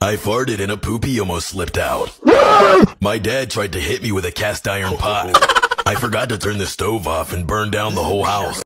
I farted and a poopy almost slipped out. My dad tried to hit me with a cast iron pot. I forgot to turn the stove off and burned down the whole house.